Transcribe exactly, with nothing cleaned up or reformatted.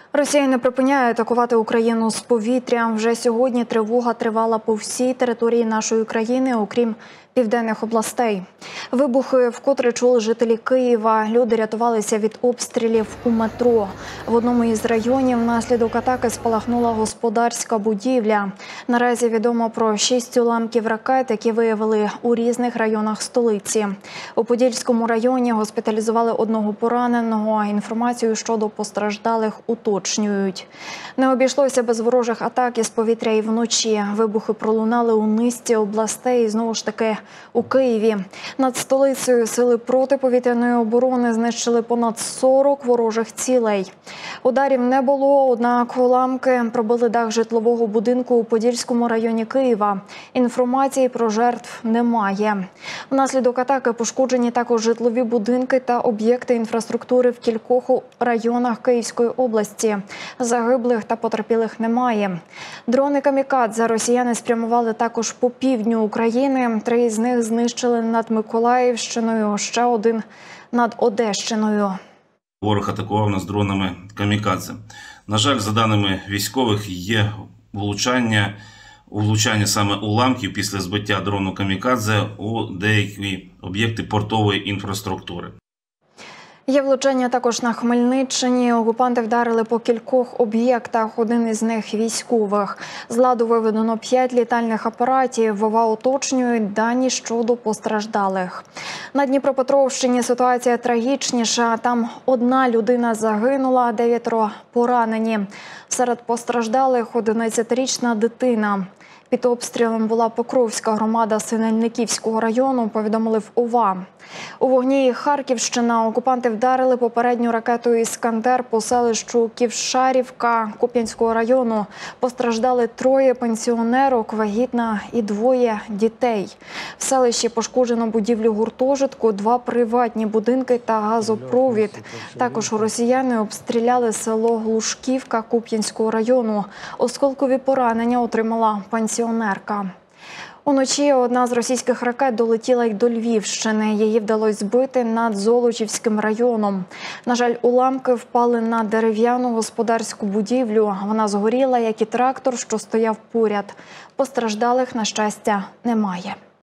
Росія не припиняє атакувати Україну з повітря. Вже сьогодні тривога тривала по всій території нашої країни, окрім південних областей. Вибухи вкотре чули жителі Києва. Люди рятувалися від обстрілів у метро. В одному із районів внаслідок атаки спалахнула господарська будівля. Наразі відомо про шість уламків ракет, які виявили у різних районах столиці. У Подільському районі госпіталізували одного пораненого. Інформацію щодо постраждалих уточнюють. Не обійшлося без ворожих атак із повітря і вночі. Вибухи пролунали у низці областей і знову ж таки у Києві. Над столицею сили протиповітряної оборони знищили понад сорок ворожих цілей. Ударів не було, однак уламки пробили дах житлового будинку у Подільському районі Києва. Інформації про жертв немає. Внаслідок атаки пошкоджені також житлові будинки та об'єкти інфраструктури в кількох районах Київської області. Загиблих та потерпілих немає. Дрони камікадзе росіяни спрямували також по півдню України. Три з них знищили над Миколаївщиною, ще один над Одещиною. Ворог атакував нас дронами камікадзе. На жаль, за даними військових, є влучання, влучання саме уламків після збиття дрону камікадзе у деякі об'єкти портової інфраструктури. Є влучання також на Хмельниччині. Окупанти вдарили по кількох об'єктах, один із них військових. З ладу виведено п'ять літальних апаратів. В ОВА уточнюють дані щодо постраждалих. На Дніпропетровщині ситуація трагічніша. Там одна людина загинула, дев'ятеро поранені. Серед постраждалих одинадцятирічна дитина. Під обстрілом була Покровська громада Синельниківського району, повідомили в ОВА. У вогні Харківщина. Окупанти вдарили попередню ракетою «Іскандер» по селищу Ківшарівка Куп'янського району. Постраждали троє пенсіонерок, вагітна і двоє дітей. В селищі пошкоджено будівлю гуртожитку, два приватні будинки та газопровід. Також росіяни обстріляли село Глушківка Куп'янського району. Осколкові поранення отримала пенсіонерка. Уночі одна з російських ракет долетіла й до Львівщини. Її вдалося збити над Золочівським районом. На жаль, уламки впали на дерев'яну господарську будівлю. Вона згоріла, як і трактор, що стояв поряд. Постраждалих, на щастя, немає.